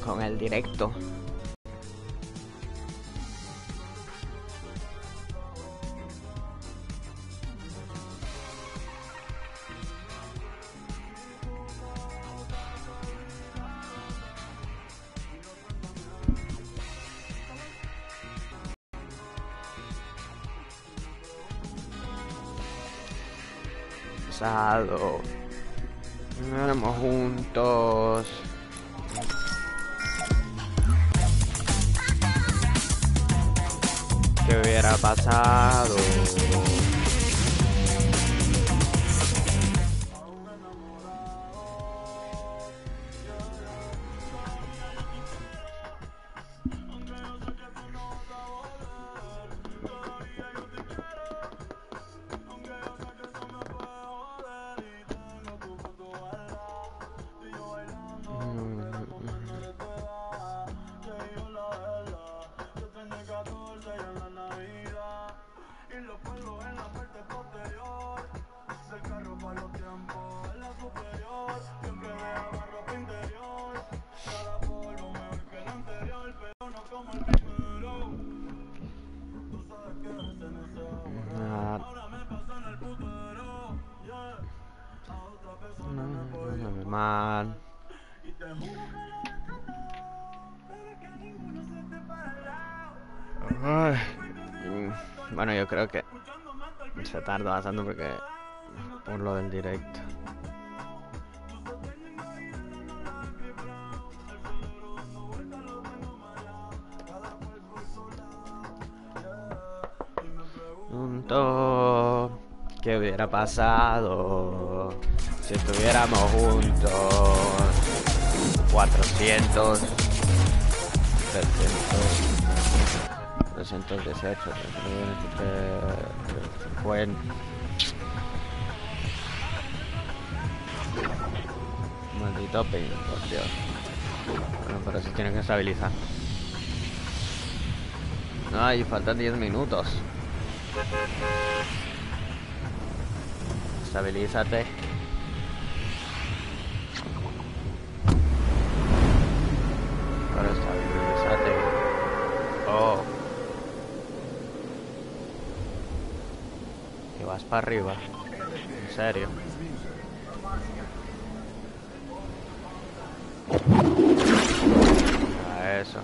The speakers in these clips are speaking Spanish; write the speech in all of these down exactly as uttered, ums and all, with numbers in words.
con el directo. Pasado. Éramos juntos. ¿Qué hubiera pasado? Man. Ay. Bueno, yo creo que se tarda bastante porque por lo del directo. Juntos, ¿qué hubiera pasado si estuviéramos juntos? Cuatrocientos, trescientos, trescientos dieciocho, trescientos cincuenta. Maldito ping, por Dios. Bueno, pero si tienen que estabilizar. Ay, faltan diez minutos. Estabilízate. Ahora estabilízate. Oh. Que vas para arriba. En serio. A eso.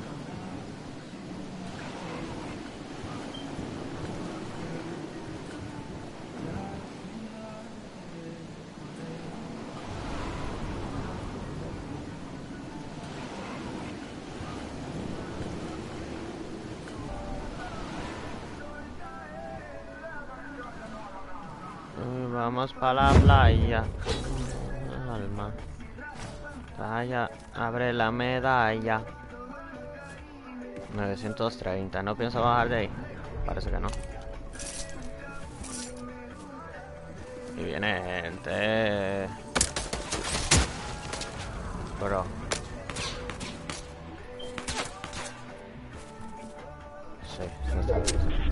Vamos para la playa. Alma. Playa, abre la medalla. novecientos treinta. No pienso bajar de ahí. Parece que no. Y viene gente. Bro. Sí, sí está bien.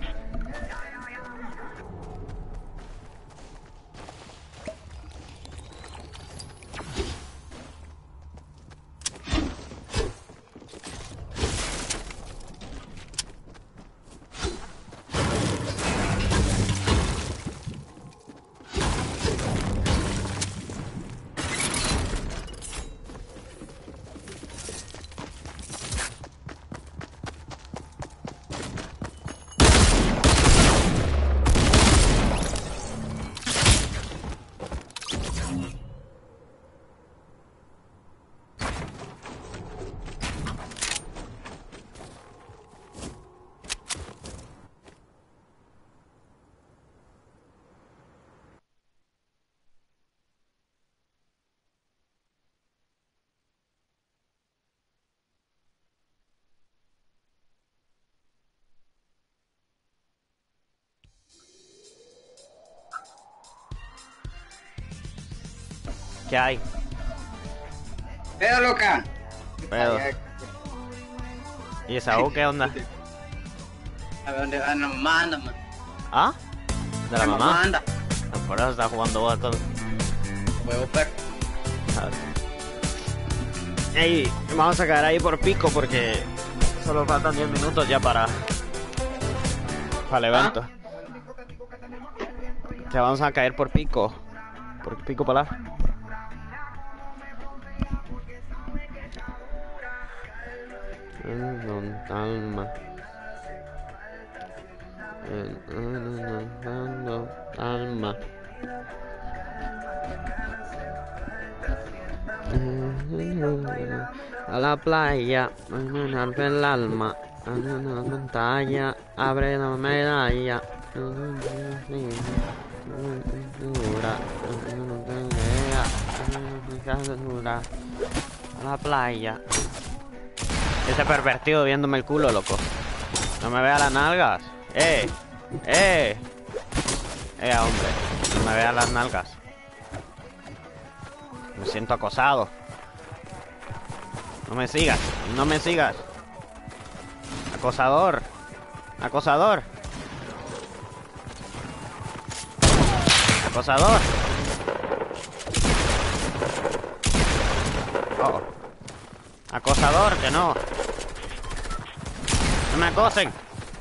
¿Qué hay? Pedo, loca. Pedo. ¿Y esa U qué onda? A ver dónde va la mamá, anda, man. ¿Ah? ¿De la, La mamá? mamá anda. No, por eso está jugando vos todo. Huevo, perro. Ey, vamos a caer ahí por pico porque solo faltan diez minutos ya para, para el evento. ¿Ah? Que vamos a caer por pico. Por pico polar. Alma. Alma. A la playa, en el alma, en la pantalla, abre la medalla. A la playa. Ese pervertido viéndome el culo, loco. No me vea las nalgas. Eh, eh. Eh, hombre. No me vea las nalgas. Me siento acosado. No me sigas, no me sigas. Acosador. Acosador. Acosador. Oh. Acosador, que no. No me acosen.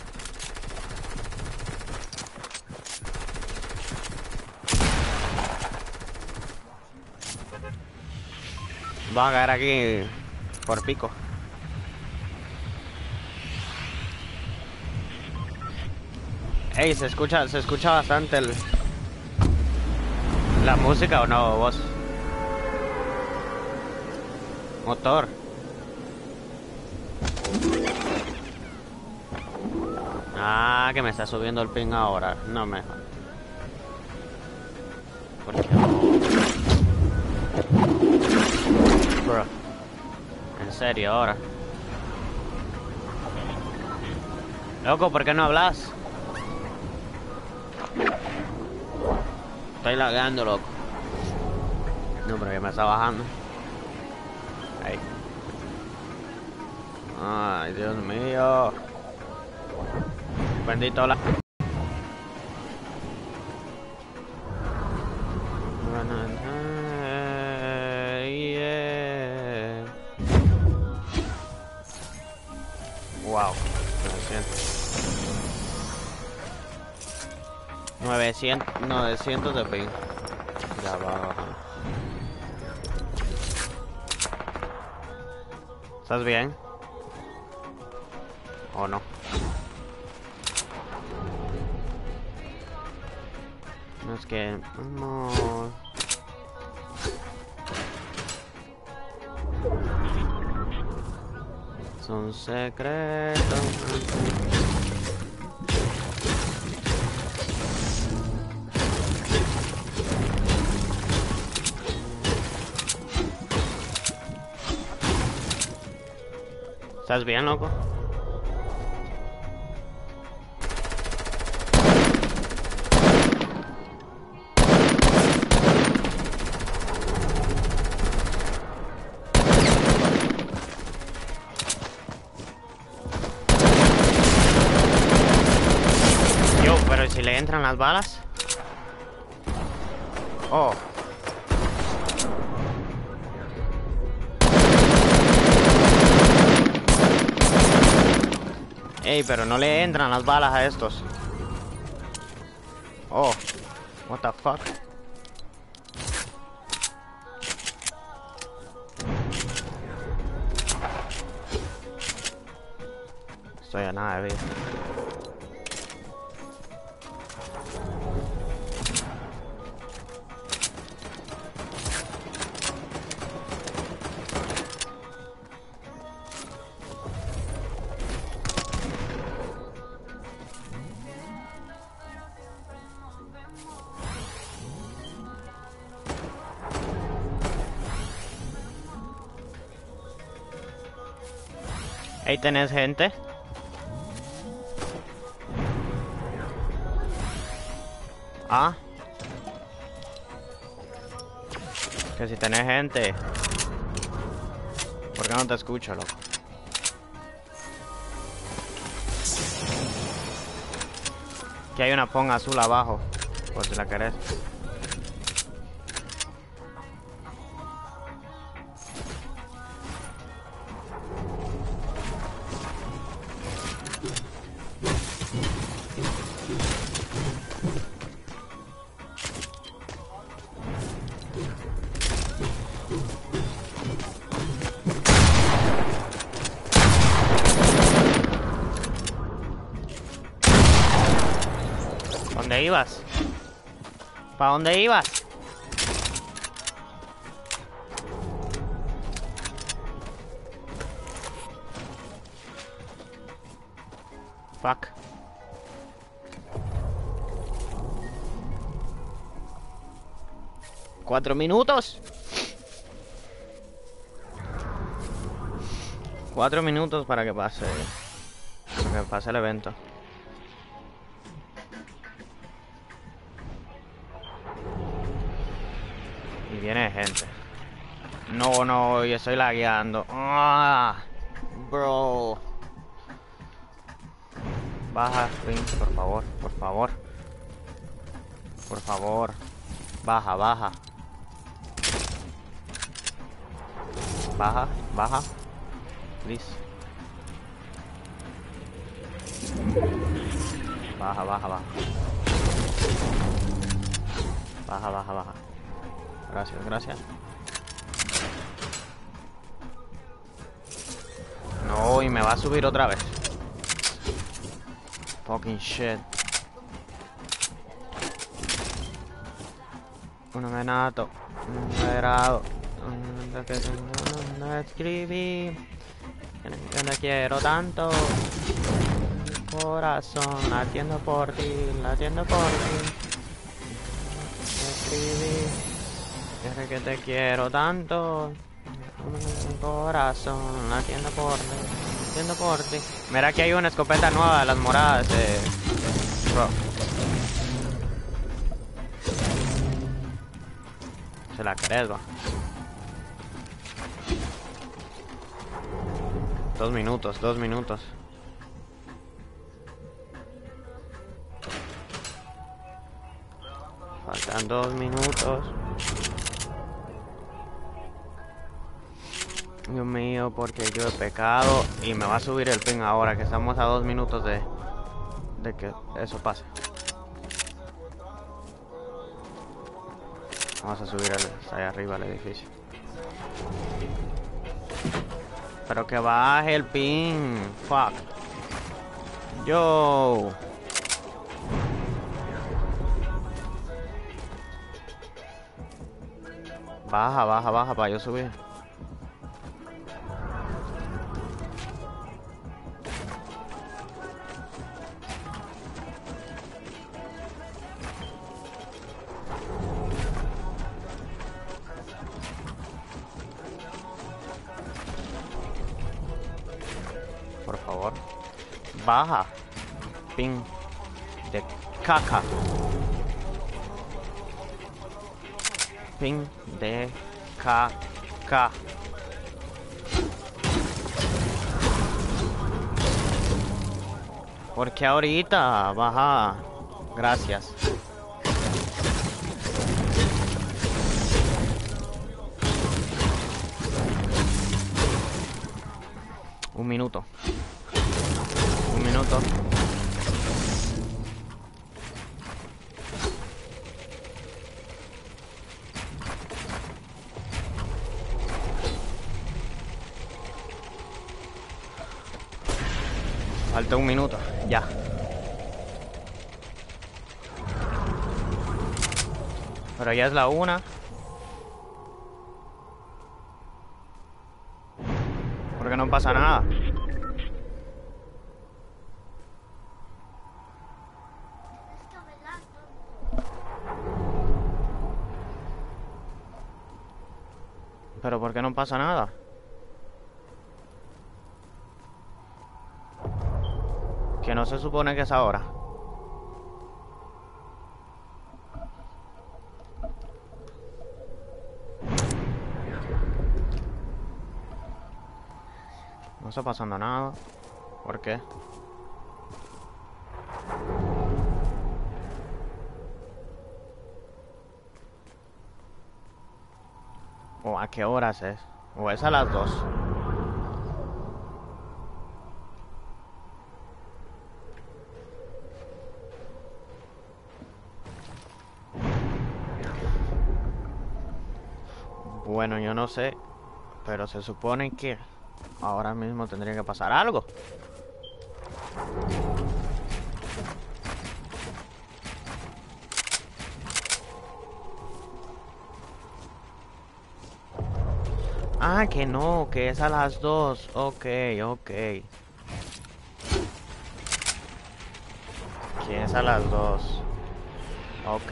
Vamos a caer aquí por pico. Ey, se escucha, se escucha bastante el, la música, ¿o no, vos? Motor. Ah, que me está subiendo el ping ahora. No me... ¿Por qué no? Bro. En serio, ahora. Loco, ¿por qué no hablas? Estoy lagueando, loco. No, pero ya me está bajando. Ahí. Ay, Dios mío. Bendito la... Wow. novecientos, novecientos de ping. Ya va. ¿Estás bien? ¿O no? No, es que... No... Son secretos. ¿Estás bien, loco? Yo, pero si le entran las balas. Oh. Ey, pero no le entran las balas a estos. Oh, what the fuck. Estoy a nada de vida. Ahí tenés gente. Ah. Que si tenés gente. ¿Por qué no te escucho, loco? Que hay una pong azul abajo. Por si la querés. dónde ibas? ¿Para dónde ibas? Fuck. Cuatro minutos. Cuatro minutos para que pase. Para que pase el evento. Y viene gente. No, no, yo estoy lagueando. Ah, bro. Baja, Spring, por favor, por favor. Por favor. Baja, baja. Baja, baja. Please. Baja, baja, baja. Baja, baja, baja. Gracias, gracias. No, y me va a subir otra vez. Fucking shit. Un venato. Un verado. No escribí. Yo no quiero tanto. Corazón, latiendo por ti, latiendo por ti. Escribí. Desde que te quiero tanto. Corazón, latiendo por ti, latiendo por ti. Mira que hay una escopeta nueva de las moradas. Eh. Bro. Se la crees, va. Dos minutos, dos minutos. Faltan dos minutos. Dios mío, porque yo he pecado. Y me va a subir el ping ahora, que estamos a dos minutos de, de que eso pase. Vamos a subir el, allá arriba al edificio. Pero que baje el ping. Fuck. Yo. Baja, baja, baja para yo subir. Por favor. Baja. Ping. De caca. Ping de caca. Porque ahorita baja. Gracias. Un minuto. Un minuto. Falta un minuto, ya. Pero ya es la una. Porque no pasa nada. Pero ¿por qué no pasa nada? Que no se supone que es ahora. No está pasando nada. ¿Por qué? ¿O a qué horas es? ¿O es a las dos? Bueno, yo no sé, pero se supone que ahora mismo tendría que pasar algo. Ah, que no, que es a las dos. Ok, ok. Que es a las dos. Ok.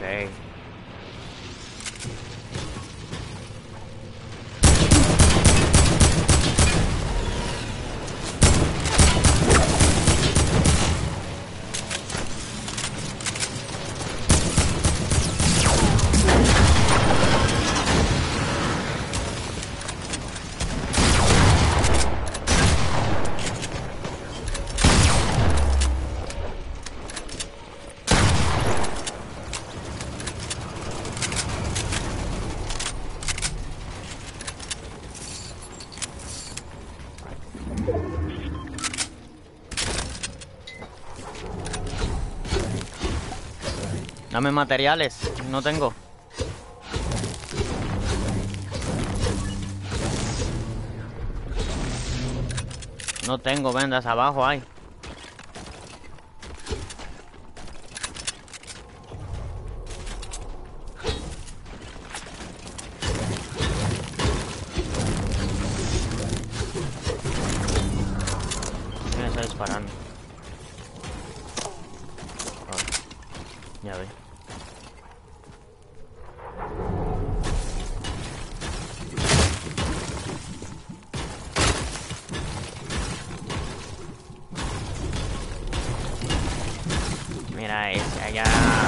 Dame materiales, no tengo. No tengo vendas, abajo hay. ¿Quién está disparando? Oh, ya vi. Mira ese allá.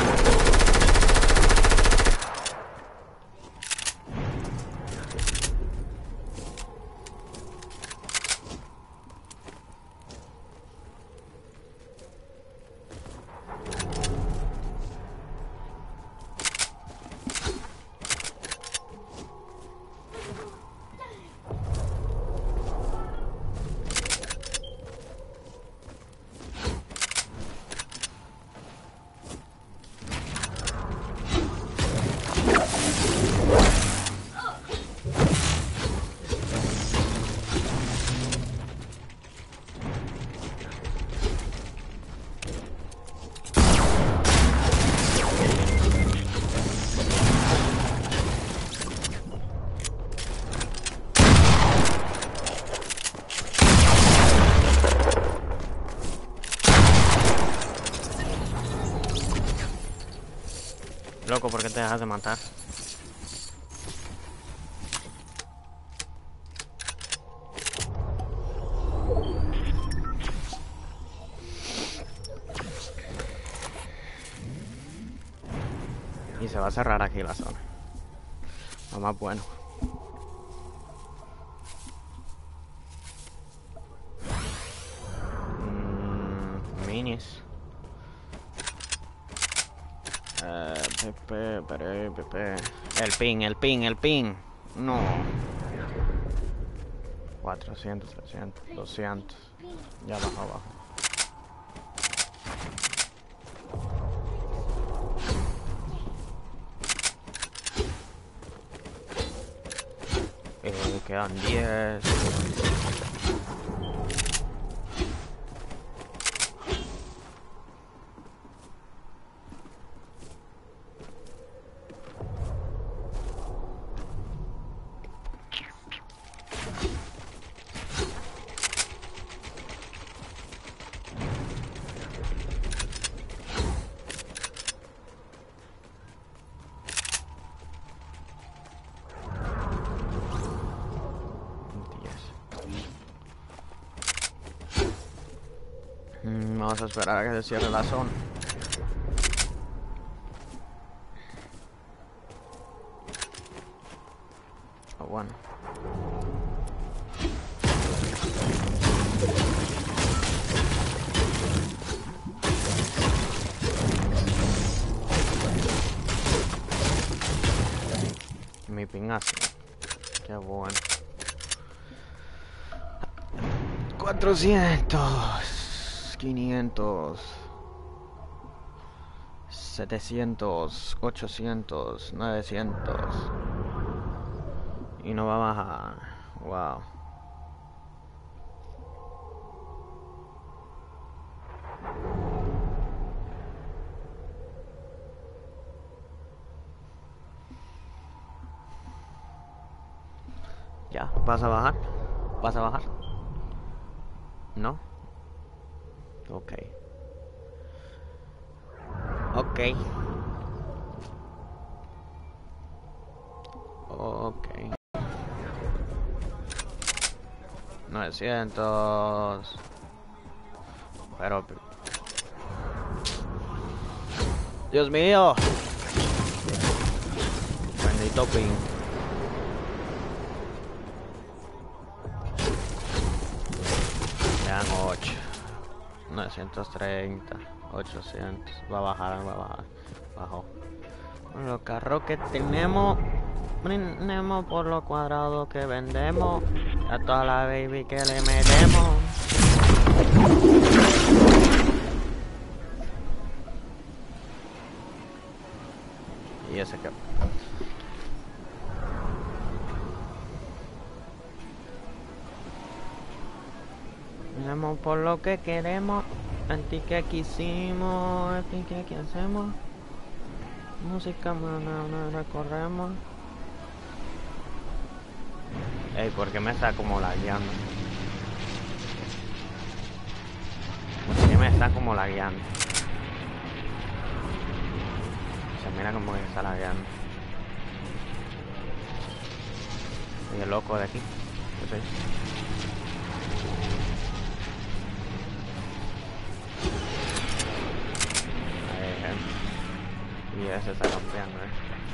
Loco, ¿por qué te dejas de matar? Y se va a cerrar aquí la zona. Lo más bueno. Mm, minis. Eh, Pepe, Pepe, Pepe. El ping, el ping, el ping. No. cuatrocientos, trescientos, doscientos. Ya abajo, abajo. Eh, quedan diez. Mm, vamos a esperar a que se cierre la zona. Oh, bueno. Mi pingazo. Qué bueno. cuatrocientos, quinientos, setecientos, ochocientos, novecientos. Y no va a bajar. Wow. Ya, ¿vas a bajar? ¿Vas a bajar? ¿No? Ok. Ok. Ok. novecientos. Pero... Dios mío. Bendito ping. Vean ocho. novecientos treinta. ochocientos. Va a bajar, va a bajar. Bajó. Los carros que tenemos. Tenemos por lo cuadrado que vendemos. A toda la baby que le metemos. Y ese que... Tenemos por lo que queremos. El ticket que quisimos. El ticket que hacemos. Música, no, no, no recorremos. Ey, ¿por qué me está como lagueando? ¿Por qué me está como lagueando? Se mira como que está lagueando. Soy el loco de aquí. ¿Qué soy? Ahí, eh. Y ese está campeando, eh.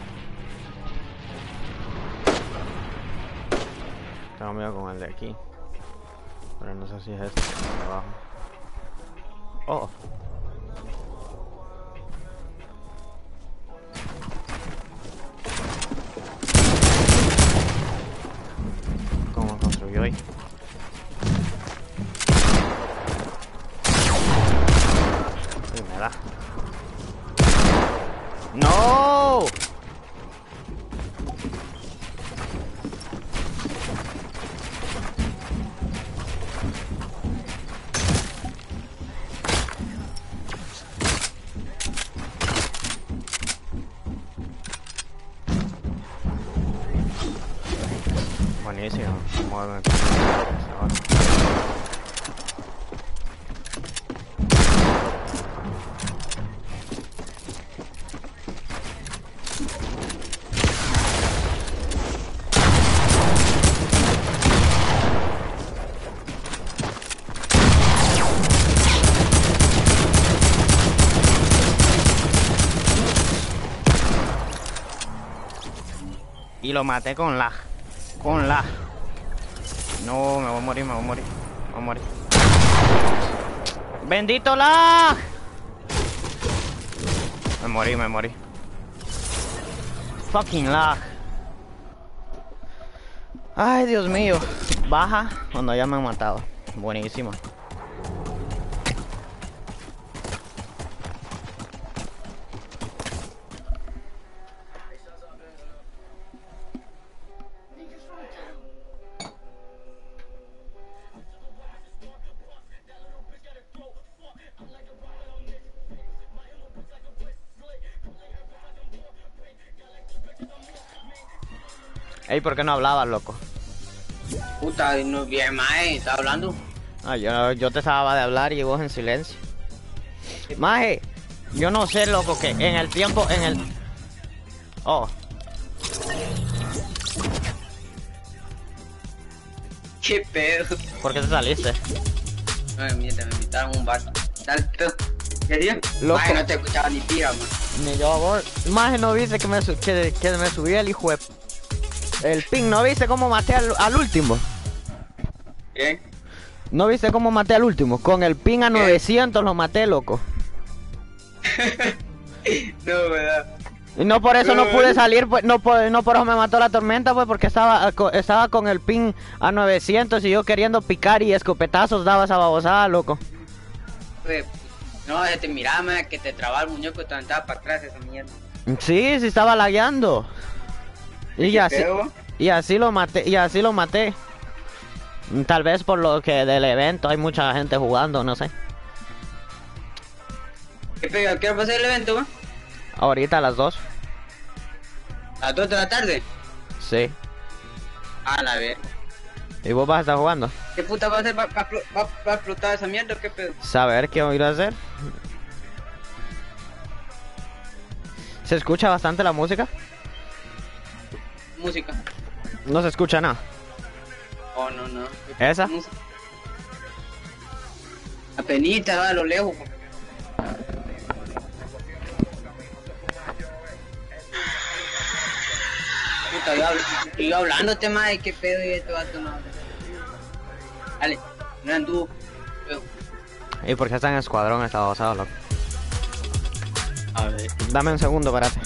Tengo miedo con el de aquí. Pero no sé si es este de abajo. Oh. ¿Cómo construyó ahí? Uy, me da. ¡No! Buenísimo. Mueve. Y lo maté con lag. Con lag. No, me voy a morir, me voy a morir. Me voy a morir. ¡Bendito lag! Me morí, me morí. Fucking lag. Ay, Dios mío. Baja cuando ya me han matado. Buenísimo. Ey, ¿por qué no hablabas, loco? Puta, no bien maje, ¿estás hablando? Ah, yo, yo te estaba de hablar y vos en silencio. Maje, yo no sé, loco, que en el tiempo, en el... Oh. ¿Qué pedo? ¿Por qué te saliste? Ay, mierda, me invitaron a un bar. Tanto. ¿Qué día? Loco. Maje, no te escuchaba ni tira, man. Ni yo, amor. Maje, ¿no viste que me, su que, que me subí el hijo de... El ping? ¿No viste cómo maté al, al último? ¿Qué? ¿No viste cómo maté al último? Con el ping a novecientos lo maté, loco. No, verdad. Y no por eso no pude salir, pues, no por, no por eso me mató la tormenta, pues, porque estaba, estaba con el ping a novecientos y yo queriendo picar y escopetazos daba esa babosada, loco. Pues, no, te miraba, man, que te trababa el muñeco y te aventaba para atrás esa mierda. Sí, sí estaba lagueando. Y así, pedo? y así lo maté, y así lo maté. Tal vez por lo que del evento hay mucha gente jugando, no sé. ¿Qué pedo? ¿Qué va a ser el evento, man? Ahorita a las dos. ¿A las dos de la tarde? Sí. A la ver. ¿Y vos vas a estar jugando? ¿Qué puta va a hacer? ¿Va, va, va, va a explotar esa mierda o qué pedo? Saber qué voy a ir a hacer. ¿Se escucha bastante la música? Música. No se escucha nada. Oh, no, no. ¿Esa? Música. Apenita, va a lo lejos. Puta, yo, habl yo hablándote, madre, qué pedo y esto va a tomar. Dale, no anduvo. ¿Y por qué está en escuadrón esta basado, loco? A ver. Dame un segundo, espérate.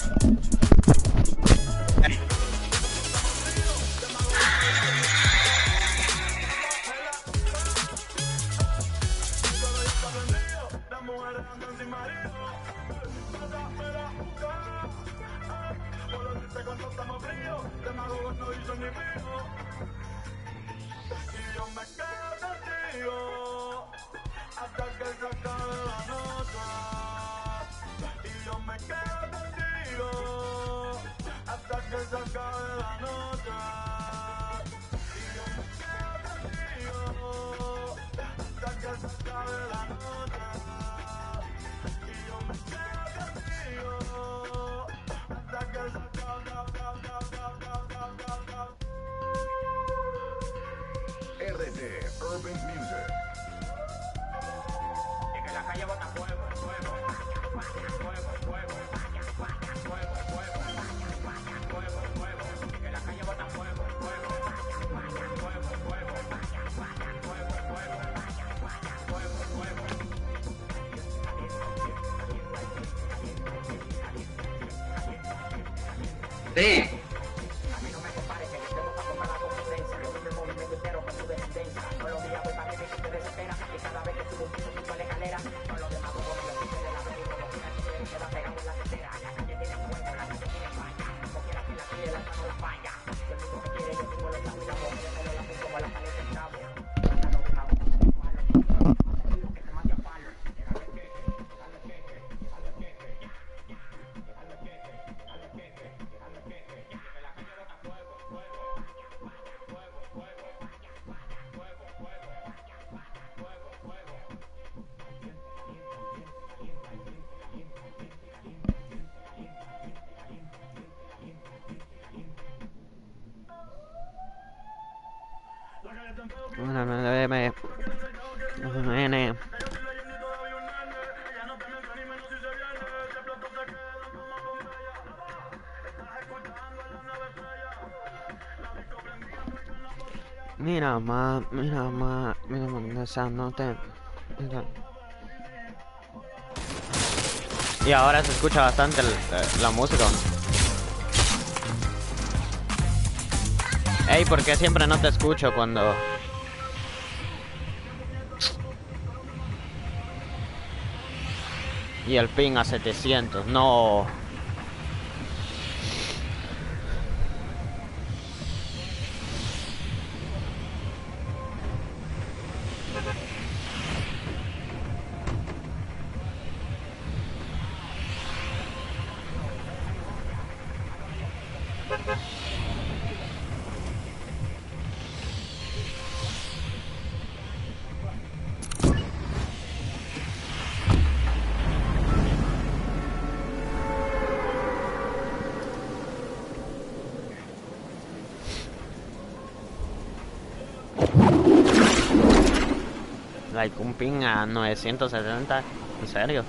R D Urban Music. Y que la calle bota fuego, fuego, fuego, fuego, fuego, fuego, fuego, fuego, y que la calle bota fuego, fuego, fuego, fuego, fuego, fuego, fuego, fuego. Sí. Mira más, mira más, mira más, o sea, no te... Mira. Y ahora se escucha bastante el, la música. Ey, ¿por qué siempre no te escucho cuando...? Y el ping a setecientos, no... Like un ping a novecientos setenta, ¿en serio?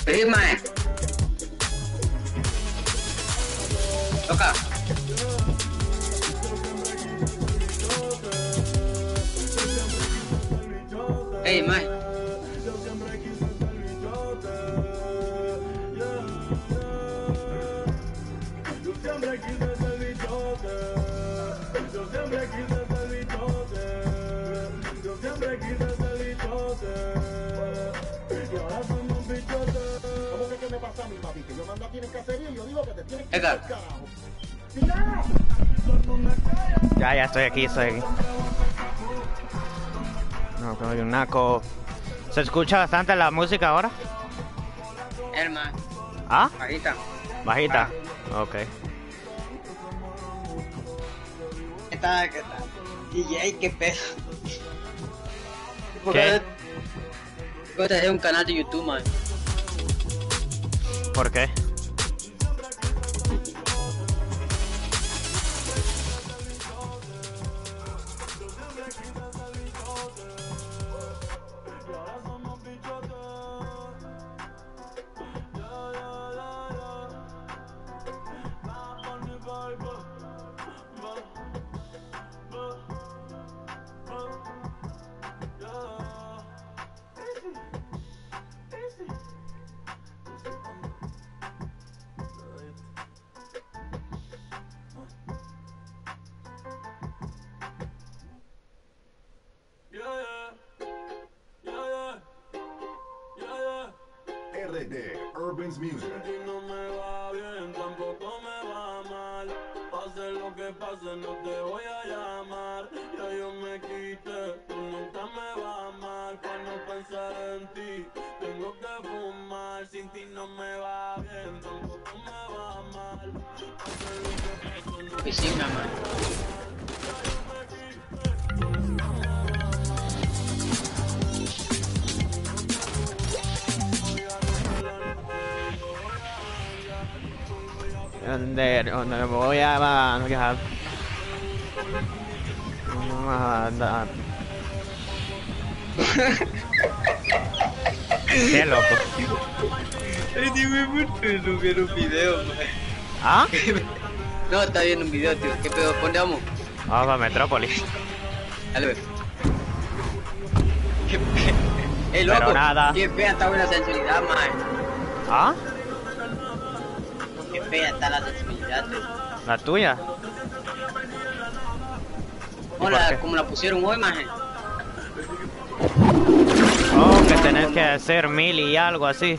Sí, mae. Toca. Ey, mae. Edgar. Ya, ya estoy aquí, estoy aquí. No, soy un naco. ¿Se escucha bastante la música ahora? El mae. ¿Ah? Bajita. Bajita. Ok. ¿Qué tal? ¿Qué tal? D J, qué pedo. ¿Qué? Voy a hacer un canal de YouTube, man. ¿Por qué? R D Urban's Music. No me va bien, tampoco me va mal. Pase lo que pase, no te voy a llamar. Ya yo me quité, tú nunca me va mal. Para no pensar en ti, tengo que fumar. Sin ti no me va bien, tampoco me va mal. Pase lo que pase, no Oficina, man. ¿Dónde, dónde voy a bajar? Qué loco. Ay, tío, me mucho ver un video, man. ¿Ah? No, está viendo un video, tío. ¿Qué pedo? ¿Dónde vamos? Vamos a Metrópolis. Dale, ve. Qué pe... Ey, loco. Pero nada. Qué fea está la sensibilidad, man. ¿Ah? Qué fea está la sensibilidad, tío. ¿La tuya? Hola, por qué? como la pusieron hoy, man. Oh, que tenés que hacer mil y algo así.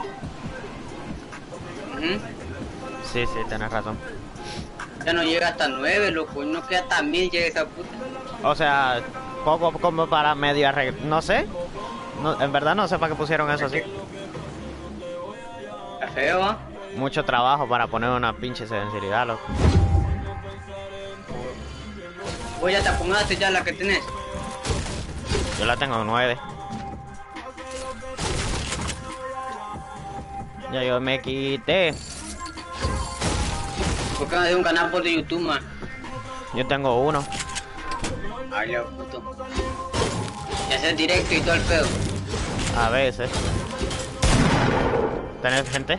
Uh-huh. Sí, sí, tenés razón. Ya no llega hasta nueve, loco. No queda hasta mil, llega esa puta. O sea, poco como para medio arreglo. No sé. No, en verdad no sé para qué pusieron eso así. Está feo, ¿ah? Mucho trabajo para poner una pinche sensibilidad, loco. Vos ya te acomodaste ya la que tenés. Yo la tengo en nueve. Ya yo me quité. ¿Por qué no haces un canal por de YouTube, man? Yo tengo uno. Ay, lo puto. Y hacer directo y todo el pedo. A veces. ¿Tenés gente?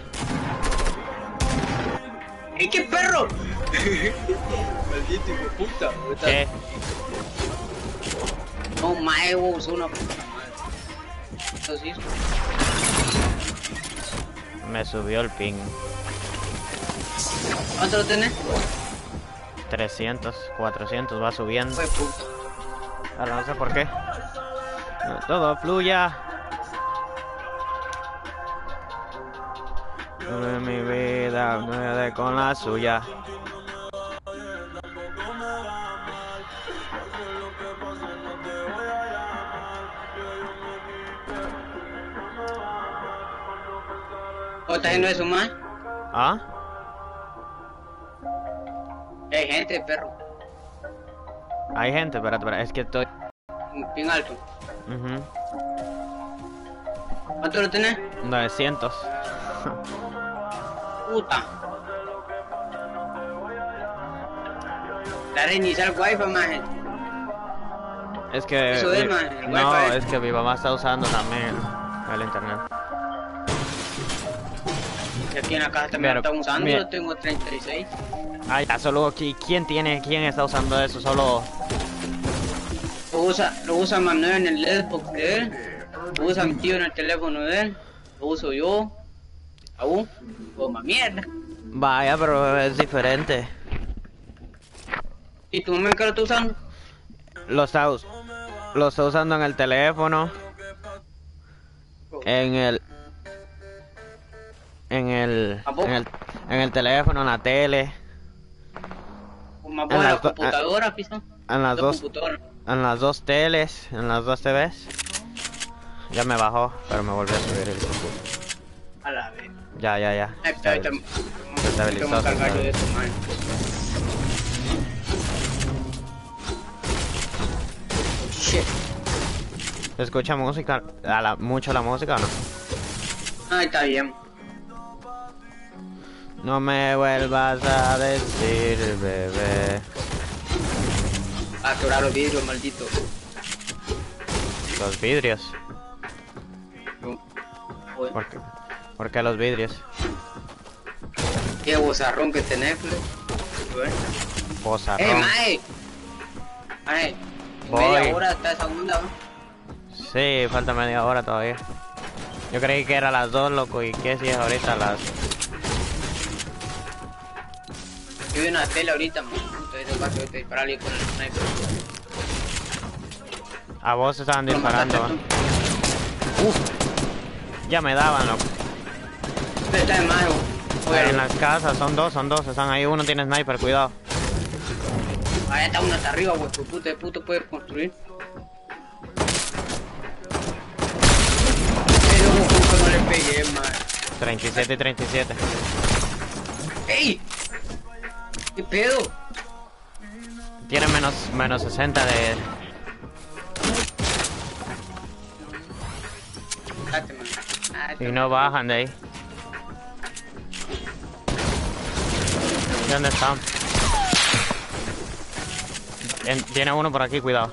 ¡Ey, qué perro! Maldito hijo de puta. ¿Qué? No, mae, vos, una puta. Eso sí. Me subió el ping. ¿Cuánto lo tenés? trescientos, cuatrocientos, va subiendo. Fue puta. Ahora no sé por qué. No, todo fluya. En mi vida, no de con la suya. ¿O estás haciendo eso, man? ¿Ah? Hay gente, perro. Hay gente, espérate, espérate, es que estoy... Bien alto. Uh-huh. ¿Cuánto lo tenés? novecientos. Puta. La reiniciar el wifi, man. Es que... Eso es, mi- man, el no, wifi. es que mi mamá está usando también el internet. Y aquí en la casa también Pero, lo están usando, mira. yo tengo treinta y seis. Ay, ya solo aquí. ¿Quién tiene? ¿Quién está usando eso? Solo. Lo usa, lo usa Manuel en el Xbox de él, lo usa mi tío en el teléfono de él, lo uso yo, aún, como mierda. Vaya, pero es diferente. ¿Y tu mamá en qué lo está usando? Lo está, us- lo está usando en el teléfono. En el. En el. ¿A vos? En el, en el teléfono, en la tele. Como En vos en la las do- computadora, piso. En las dos. computadoras. En las dos teles. En las dos T Vs. Ya me bajó, pero me volvió a subir el compu. A la vez. Ya, ya, ya. Ahí está, ahí está. Se estabilizó, Tengo que se cargar yo de eso, man. Shit. ¿Se escucha música? ¿A la, mucho la música o no? Ah, está bien. No me vuelvas a decir, bebé. A quebrar los vidrios, maldito. Los vidrios. Joder. ¿Por qué? ¿Por qué los vidrios? Qué bozarrón que tenés, pues. Bueno. Bozarrón. ¡Eh, mae! Mae, Voy. media hora está esa onda, ¿no? Sí, falta media hora todavía. Yo creí que era las dos, loco. ¿Y qué si es ahorita las...? Yo vi una tele ahorita, man. Entonces va a dispararle con el sniper. A vos estaban Lo disparando. mataste Uf. Ya me daban, loco. tú. Está de malo. Ahí en las casas, son dos, son dos. Están ahí, uno tiene sniper, cuidado. Ahí está uno hasta arriba, güey. Tu puta de puto puede construir. Pero como no le pegué, man. treinta y siete y treinta y siete. ¡Ey! ¿Qué pedo? Tiene menos, menos sesenta de... Date, man. Ah, Y no bajan de ahí. ¿Dónde están? En- tiene uno por aquí, cuidado.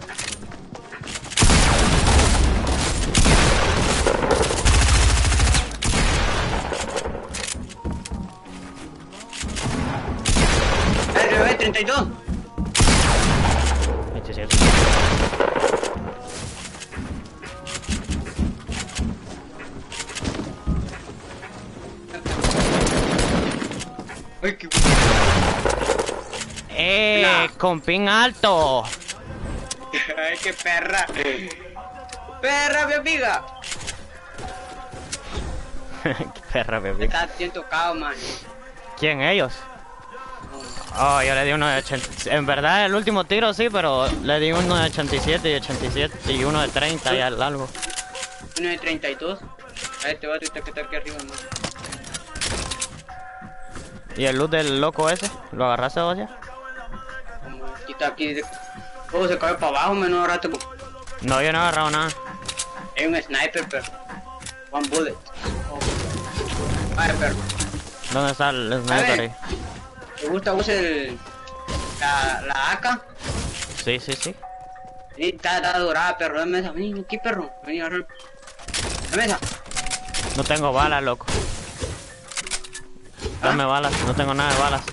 R B treinta y dos. veintisiete. Ay, qué... ¡Eh! Nah. ¡Con pin alto! Ay, qué perra. Perra, mi amiga. ¡Qué perra, bebé! Está bien tocado, man. ¿Quién? ¿Ellos? Oh, yo le di uno de ochenta. En verdad, el último tiro sí, pero le di uno de ochenta y siete y ochenta y siete y uno de treinta y algo. Uno de treinta y dos. A este vato que está aquí arriba, man. ¿Y el loot del loco ese? ¿Lo agarraste vos ya? Como quita aquí. De... Oh, se cae para abajo, menos rato. No, yo no he agarrado nada. Hay un sniper, pero. One bullet. Oh. Vale, pero. ¿Dónde está el A sniper ver. ahí? ¿Te gusta usar el. La, la A K? Sí, sí, sí. Sí, está, está dorada, perro. Dame esa. Vení, aquí, perro. Vení, agarra. Dame esa. No tengo balas, loco. Dame balas, no tengo nada de balas.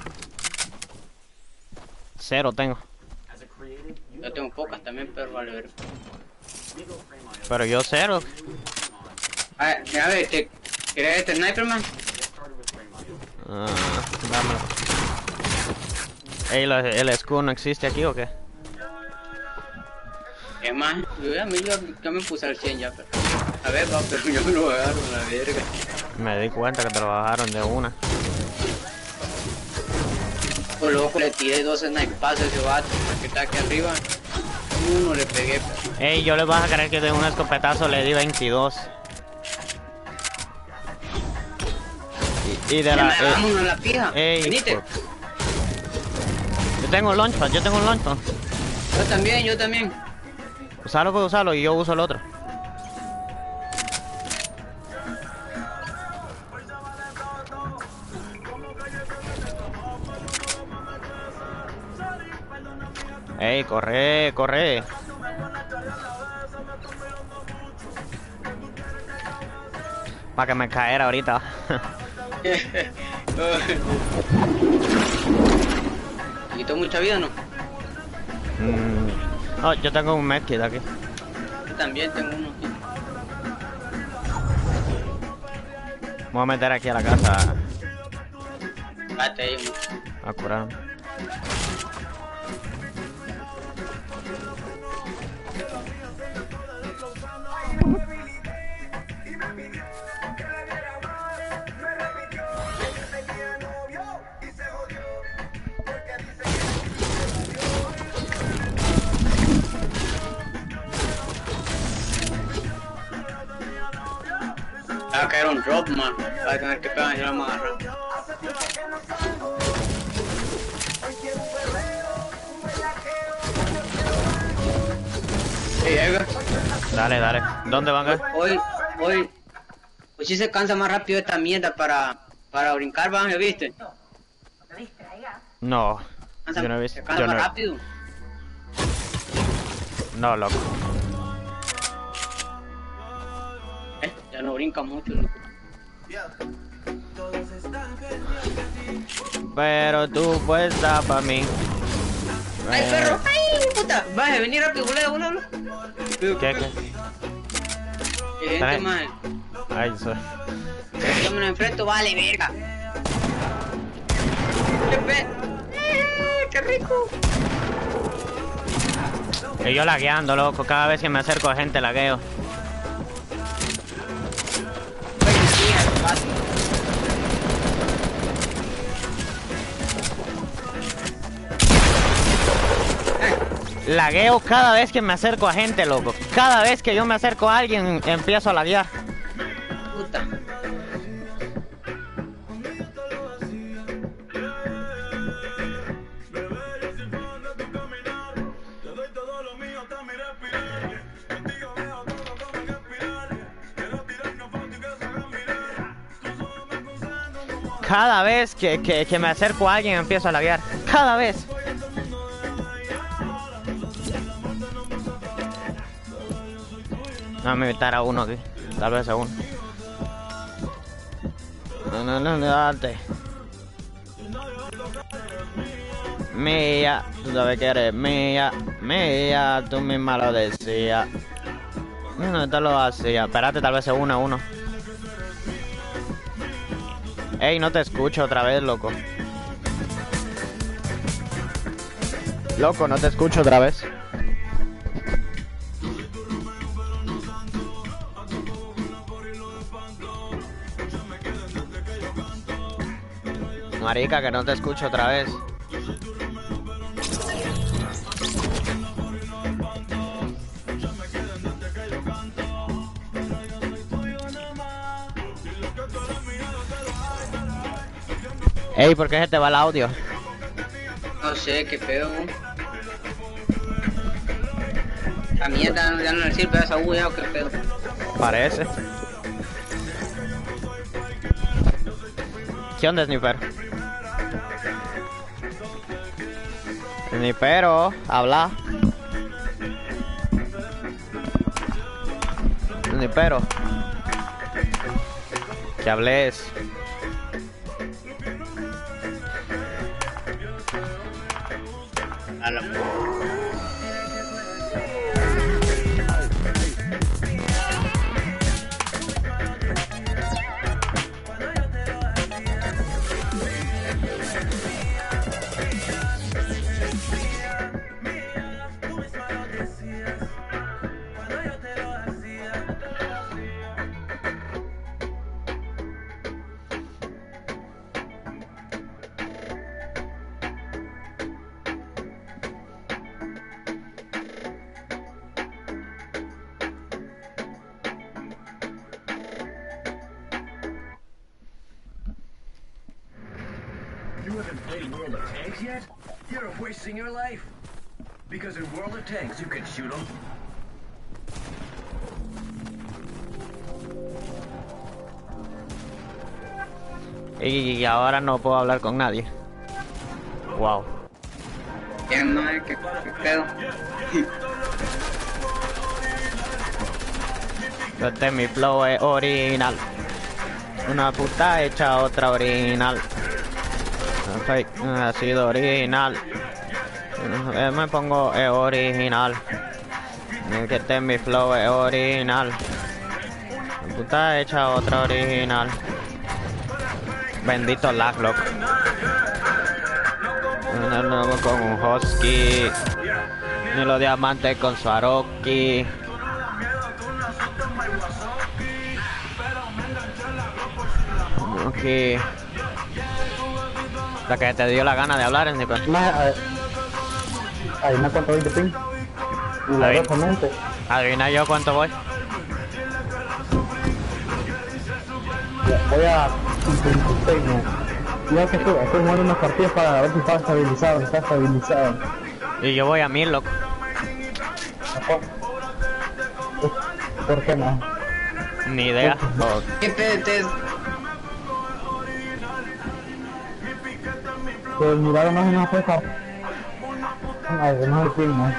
Cero tengo. Yo tengo pocas también, perro, vale ver. Pero yo cero. A ver, mira, a ver, ¿te querés este sniper, man? Ah, dámelo. Ey, ¿lo- ¿el escudo no existe aquí o qué? ¿Qué más? Yo ya me, yo, yo me puse al cien ya, pero... A ver, va, pero yo me lo agarro, la verga. Me di cuenta que te lo bajaron de una. Pues loco, le tiré dos snipers a ese vato, que está aquí arriba. Uno le pegué, pero... Ey, yo les vas a creer que de un escopetazo le di veintidós. Y, y de Ya la... me eh, vámonos a la pija. ey, Venite. por- yo tengo un launchpad, yo tengo un launchpad. Yo también, yo también. Usalo, pues usalo y yo uso el otro. Ey, corre, corre. Para que me caera ahorita. ¿Te quitó mucha vida o no? Mm, no, yo tengo un medkit aquí. Yo también tengo uno aquí. Me voy a meter aquí a la casa Espérate ahí, a curar. Va a caer un drop, man. Va a tener que pegar y la amarra. Sí, llega. Dale, dale. ¿Dónde van a Hoy, hoy, hoy sí se cansa más rápido esta mierda para, para brincar, van, ¿ya viste? No, Cansa- yo no he visto. Se cansa Yo más no, rápido. no, loco. Eh, ya no brinca mucho, loco. Pero tú puesta para mí. ¡Ay, Eh, perro! ¡Ay, puta! Baje, vení rápido, volea, volea, volea. ¿Qué, qué? Que gente, Trae. maje. Ay, soy. Yo me lo enfrento, vale, verga. ¡Qué pe... ¡Eh, qué rico! Y yo lagueando, loco. Cada vez que me acerco a gente lagueo. Oye, sí, al paso. Lagueo cada vez que me acerco a gente, loco. Cada vez que yo me acerco a alguien, empiezo a laguear. Puta. Cada vez que, que, que me acerco a alguien, empiezo a laguear. Cada vez. No me invitar a uno aquí. Tal vez a uno. No, no, no, no, date. Mía, tú sabes que eres mía. Mía, tú misma lo decías. No, te lo hacía. Espérate, tal vez es uno a uno. Ey, no te escucho otra vez, loco. Loco, no te escucho otra vez. Marica, que no te escucho otra vez. Ey, ¿por qué se te va el audio? No sé, qué pedo. La mierda ya no le sirve a esa U, ya, o qué pedo. Parece. ¿Qué onda, Sniper? Snipero, habla. Snipero. Que hables. A la... You haven't played World of Tanks yet? You're wasting your life. Because in World of Tanks, you can shoot them. Y ahora no puedo hablar con nadie. Wow. ¿Qué madre? ¿Qué, qué pedo? Este mi flow es original. Una puta hecha otra original. Fake, ha sido original. Eh, Me pongo es original. Es que este mi flow es original. Una puta hecha otra original. Bendito lag, loco. No, no, con un husky. Ni los diamantes con Swarovski. Aquí. La que te dio la gana de hablar, en Nico. Más, a ver. Ahí me cuánto veinte ping. Y la Ahí. otra mente. Adivina yo cuánto voy. Voy a veintiséis, ¿no? Yo que estoy, estoy jugando unas partidas para ver si está estabilizado, si está estabilizado. Y yo voy a mil, loco. ¿Por qué no? Ni idea. Oh, ¿Qué pedo ustedes? Pues miraron más una cosa. Ay, que no es el ping, ¿no?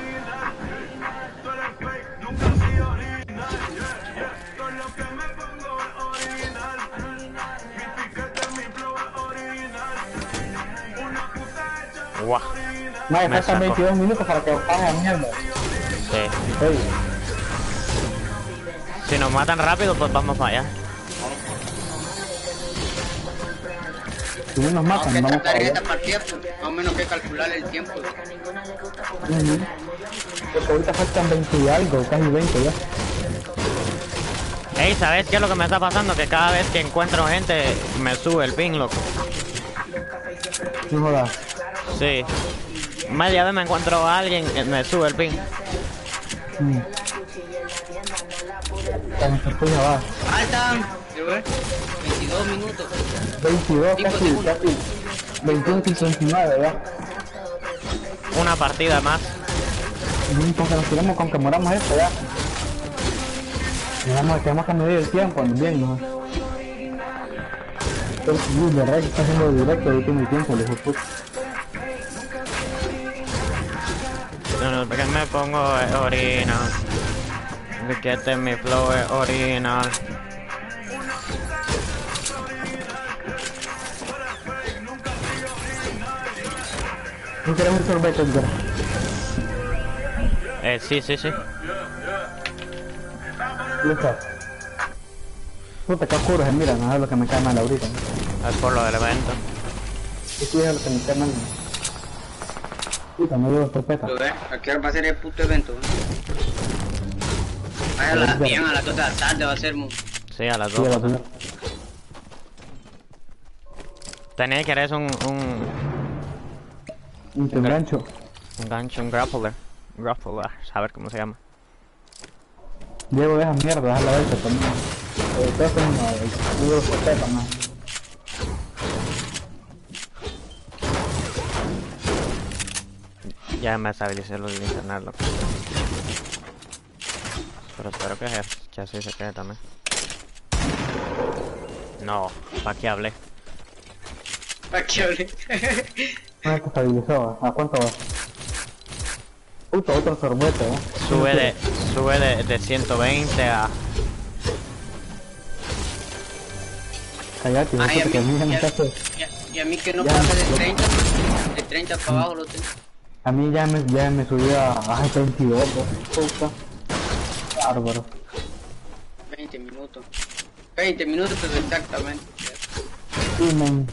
guau. No, Me faltan sacó. veintidós minutos para que os pague a mierda. Sí. Oye, Si nos matan rápido, pues vamos para allá. si no nos Vamos matan, que vamos tratar para en allá. esta partida, pues, más o menos que calcular el tiempo. Ujú. Porque ahorita faltan veinte y algo, casi veinte ya. Ey, ¿sabes qué es lo que me está pasando? Que cada vez que encuentro gente, me sube el ping, loco. No jodas. Sí. Media vez me encuentro a alguien que me sube el ping. Mm. Tan sorpresa va. Faltan, quiero ver, veintidós minutos. veintidós, Cinco casi, segundos. casi. veintiuno cincuenta y nueve ya. Una partida más. Mm, Con que nos tiramos, con que moramos esto ya. Tenemos, tenemos que medir el tiempo, bien, ¿no? Uy, de verdad que está haciendo directo, ahí tiene el tiempo, le dijo puta. No, no, porque me pongo es original. Es que este mi flow es original. ¿No queremos un sorbete, Edgar? Eh, sí, sí, sí. Listo. Puta, qué oscuro se mira, no es lo que me cae mal ahorita. ¿No? Es por lo del evento. Esto es lo que me cae mal. Puta, me dio la sorpresa. Quiero ver, ¿a qué hora va a ser el puto evento? Vaya a las bien, a las dos de la tarde va a ser. mu- Sí, a las Sí, a la dos. primera. Tenía que eres un, un, Un te engancho. un gancho, un grappler. Grappler, saber cómo se llama. Diego, deja mierda, deja la vuelta también. Eh, todo eso mismo, el culo sorpresa, man. Ya me estabilicé los del internet, loco. Pero espero que, que así se quede también. No, ¿para qué hablé? ¿Para qué hablé? No, te estabilizó, ¿a cuánto va? Puta, otro sorbete, ¿eh? Sube de, sube de, de ciento veinte a... Cállate, no Ay, a sé que a mí mí, ya me y a- está... y a- y a mí que no Ya, pasa de ya. treinta, de treinta para abajo lo tengo. A mí ya me, ya me subió a, a veintidós, puta. Bárbaro. veinte minutos. veinte minutos exactamente. Sí, men.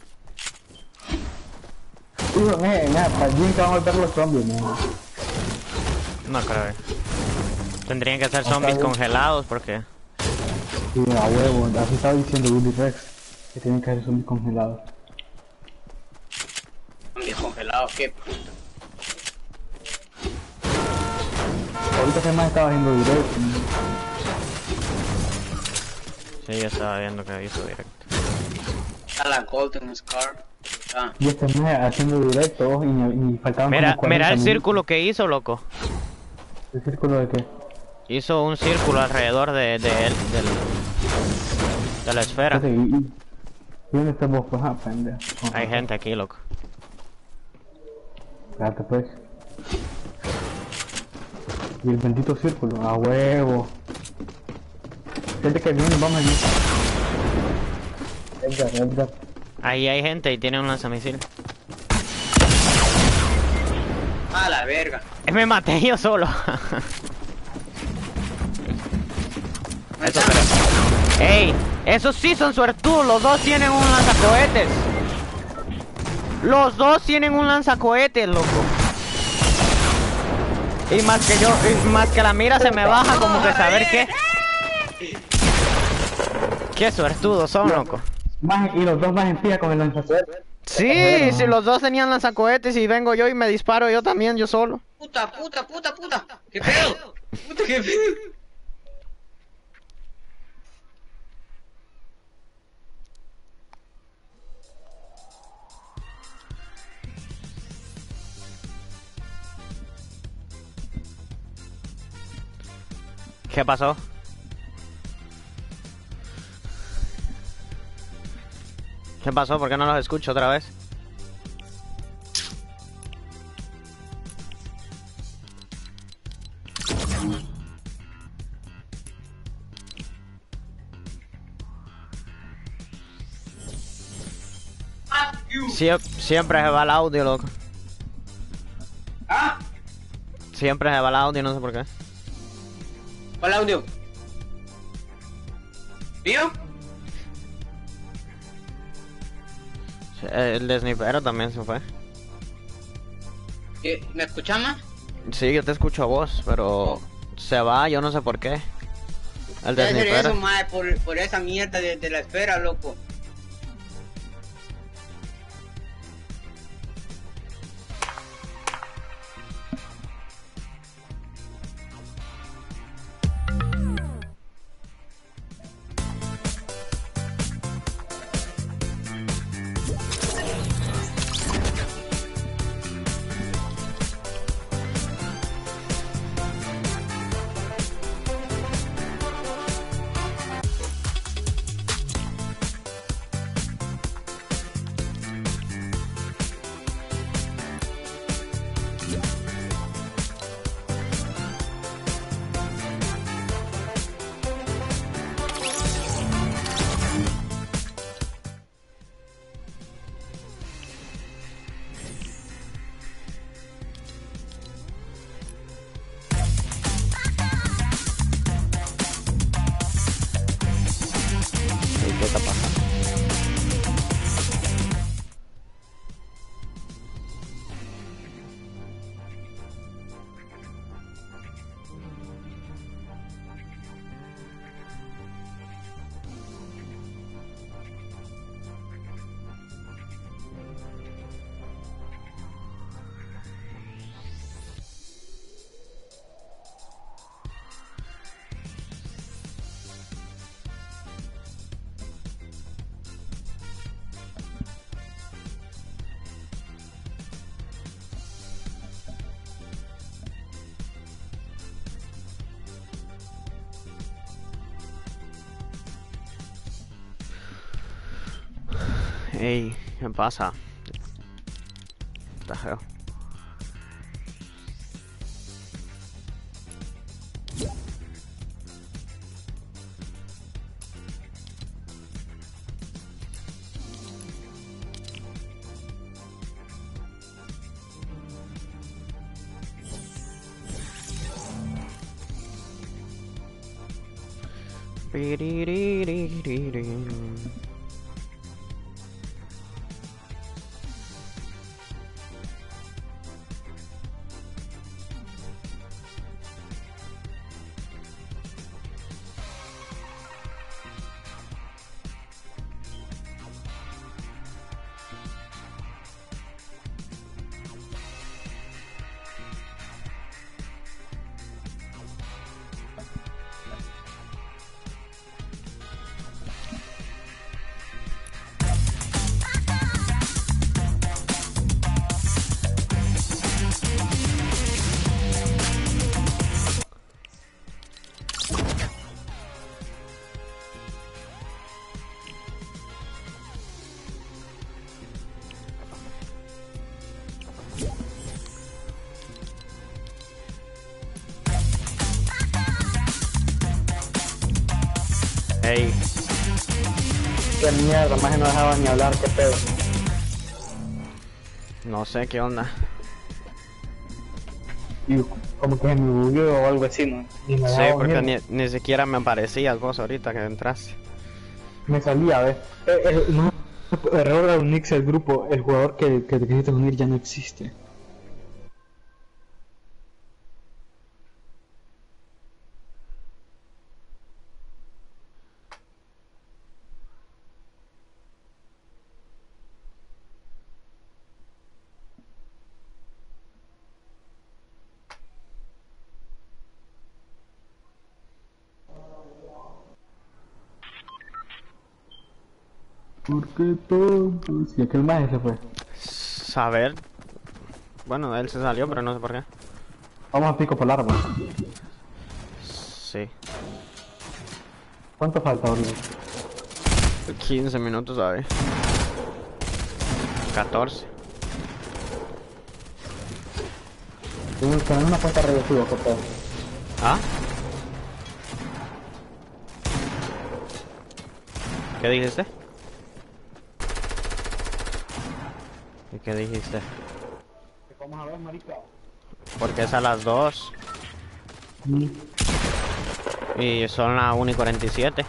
Digo, me, me, para bien que vamos a ver los zombies, men. No creo. Tendrían que ser zombies bien. congelados porque... Sí, a huevo, así estaba diciendo Willy Rex, que tienen que ser zombies congelados. Zombies congelados, qué puta. Ahorita que más estaba haciendo directo, men. Sí, yo estaba viendo que hizo directo. Está la Golden Scar. Ah, Y este mes haciendo directo y, y faltaban Mira, como mira cuarenta el minutos. círculo que hizo, loco. ¿El círculo de qué? Hizo un círculo alrededor de, de él, del, de la esfera. Entonces, y, y, ¿y dónde está vos? Pues, ah, pendejo. Hay gente aquí, loco. Espérate, pues. Y el bendito círculo, a huevo. Gente que viene, vamos a ir. Entra, entra. Ahí hay gente y tiene un lanzamisil. A la verga. Eh, Me maté yo solo. Eso, pero... ¡Ey! Esos sí son suertudos. Los dos tienen un lanzacohetes. Los dos tienen un lanzacohetes, loco. Y más que yo, y más que la mira se me baja como que saber qué. Qué suertudos son, loco. Más, y los dos más en pie con el lanzacohetes. Sí, si los dos tenían lanzacohetes y vengo yo y me disparo yo también, yo solo. Puta, puta, puta, puta. ¿Qué pedo? Puta, qué pedo. ¿Qué pasó? ¿Qué pasó? ¿Por qué no los escucho otra vez? Sie- siempre se va el audio, loco. ¿Ah? Siempre se va el audio, no sé por qué. ¿Cuál audio? ¿Mío? El de Snipero también se fue. ¿Qué? ¿Me escuchas más? Sí, yo te escucho a vos, pero se va, yo no sé por qué. El de Debe ser eso, Snipero. mae, por, por esa mierda de, de la espera, loco. Sí, ¿qué está pasando? Ey, ¿qué pasa? Está feo. de mierda, más no dejaba ni hablar, qué pedo. No sé qué onda. Y como que se me bugueó o algo así, ¿no? Y me Sí, dejaba porque dormir. ni, ni siquiera me aparecías vos ahorita que entraste. Me salía, ¿ves? Eh, eh, no, error de unirse al grupo, el jugador que, que te quisiste unir ya no existe. ¿Por qué todos? Y aquel maje se fue. Saber. Bueno, él se salió, pero no sé por qué. Vamos a pico por el árbol. Sí. ¿Cuánto falta ahorita? quince minutos, ¿sabes? catorce. Tenemos que tener una cuenta regresiva, por favor. ¿Ah? ¿Qué dijiste? ¿Y qué dijiste? Vamos a ver, marica. Porque es a las dos Mm. y son las una y cuarenta y siete.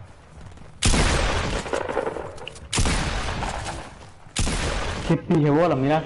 Qué pije bola, mira.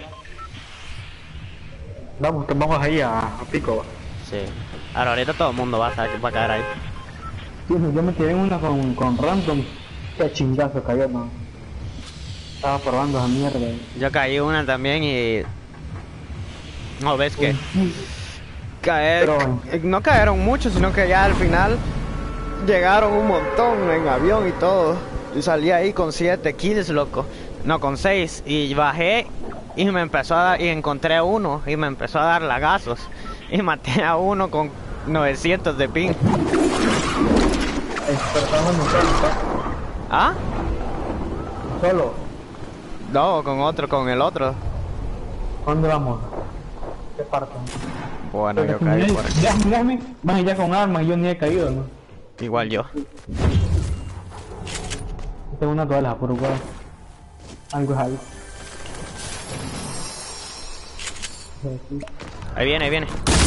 Vamos, que vamos ahí a, a pico. Sí. Ahora ahorita todo el mundo va a, sa- va a caer ahí. Yo, yo me tiré en una con, con random. Qué chingazo cayó, no. Estaba probando esa mierda. Yo caí una también y... No, ves que... Caer... Pero- No cayeron muchos, sino que ya al final... Llegaron un montón en avión y todo. Y salí ahí con siete kills, loco. No, con seis. Y bajé y me empezó a dar... Y encontré uno y me empezó a dar lagazos. Y maté a uno con novecientos de ping. Despertamos nosotros, ¿Ah? solo. No, con otro, con el otro. ¿Dónde vamos? ¿Qué parte? Bueno, yo caí por aquí. Ya, mírame. Más ya con armas, yo ni he caído, ¿no? Igual yo. Tengo una toalla por igual. Algo es algo. Ahí viene, ahí viene.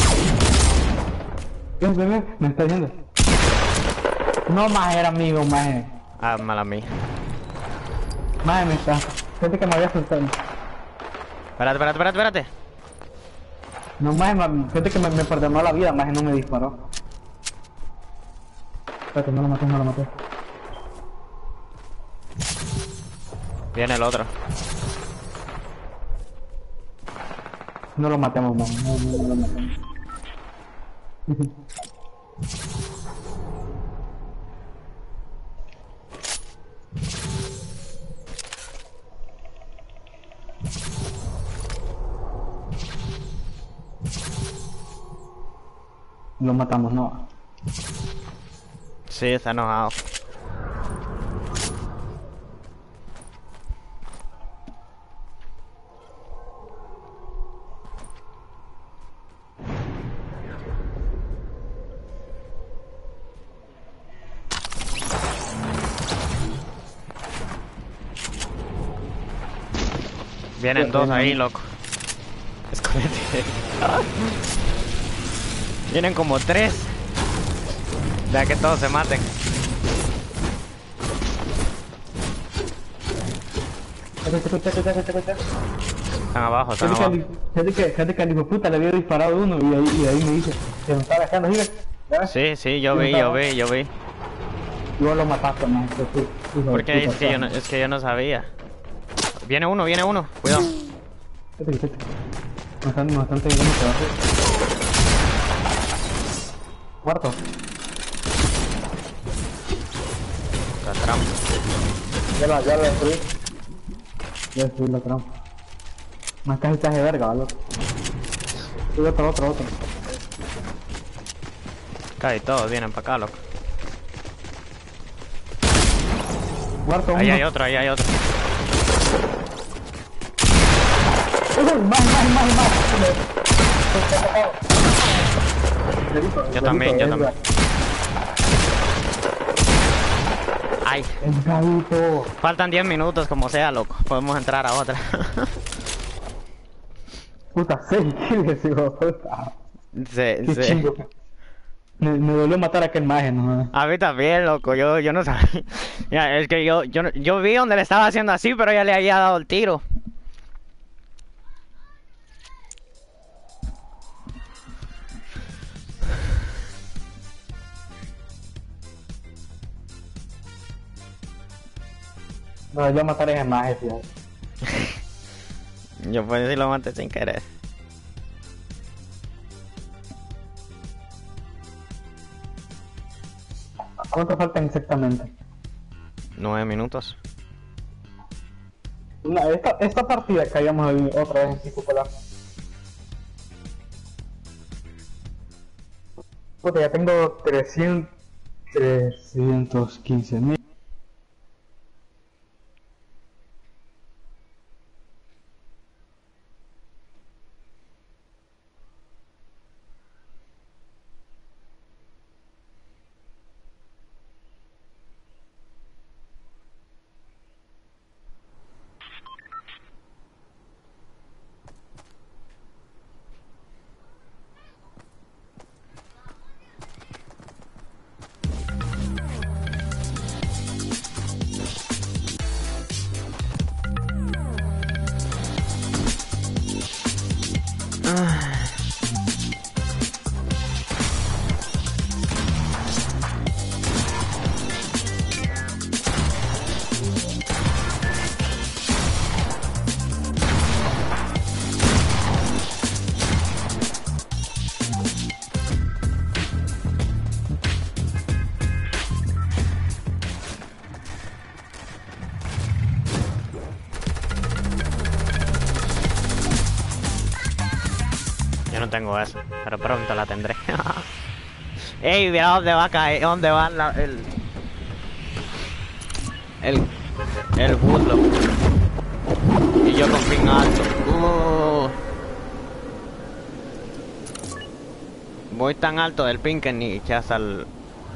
Ven, ven, ven, me está diciendo. No, más era amigo, más. Ah, mala mía. Más me está. Gente que me había asustado. Espérate, espérate, espérate, espérate. No, más, gente que me, me perdonó la vida, más no me disparó. Espérate, no lo maté, no lo maté. Viene el otro. No lo matemos, más. No, no, no lo matemos. Lo matamos, no. Sí, está enojado. Vienen dos ahí, loco. Escondete. Vienen como tres. Deja que todos se maten. Están abajo, están Gente abajo. que, gente que, gente que al hijo de puta le había disparado uno y ahí, y ahí me dice, se me está dejando, ¿sí? ¿Ves? Sí, sí, yo vi, yo vi, yo vi. Y vos lo mataste, man. que tú, hijo de Porque puta, es que yo no, es que yo no sabía. Viene uno, viene uno. Cuidado. Vete, vete. Me están, me están tirando pedazos. Muerto. La trampa. Ya lo, ya lo destruí. Ya destruí la trampa. Más cajitas de verga, ¿vale? Y otro, otro, otro. Casi todos vienen para acá, loco. Muerto Ahí uno. hay otro, ahí hay otro. ¡Uy, más, más, más, más! Yo también, yo también. Ay, El gabito. faltan diez minutos como sea, loco. Podemos entrar a otra. Puta, seis kills, hijo de puta. Sí, Qué sí. chingo. Me, me dolió matar a aquel maje, no. A mí también, loco. Yo, yo no sabía. Ya, es que yo, yo, yo vi donde le estaba haciendo así, pero ya le había dado el tiro. No, yo mataré a ese maje, tío. Yo pues sí lo maté sin querer. ¿Cuánto faltan exactamente? Nueve minutos. No, esta, esta partida que hayamos ahí otra vez en Pico Polar. Puta, ya tengo trescientos, trescientos quince mil. Yo no tengo eso, pero pronto la tendré. Ey, mira dónde va a caer, dónde va la, el... El... El Woodlock. Y yo con ping alto. Uh. Voy tan alto del ping que ni que hasta el...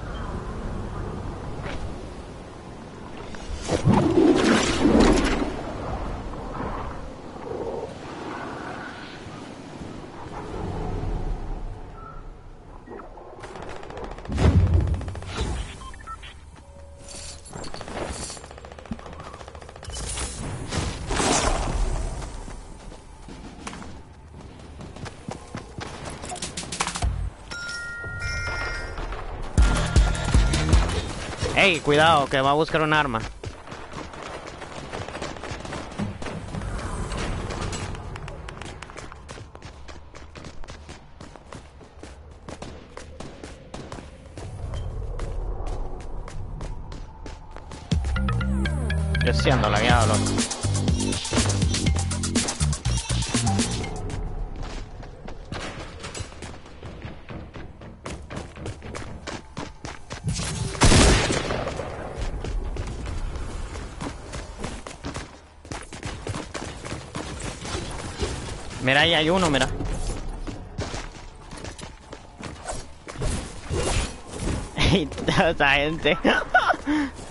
Ey, cuidado, que va a buscar un arma. Yo siendo lagueado, loco. Mira, ahí hay uno, mira. Ey, toda esa gente.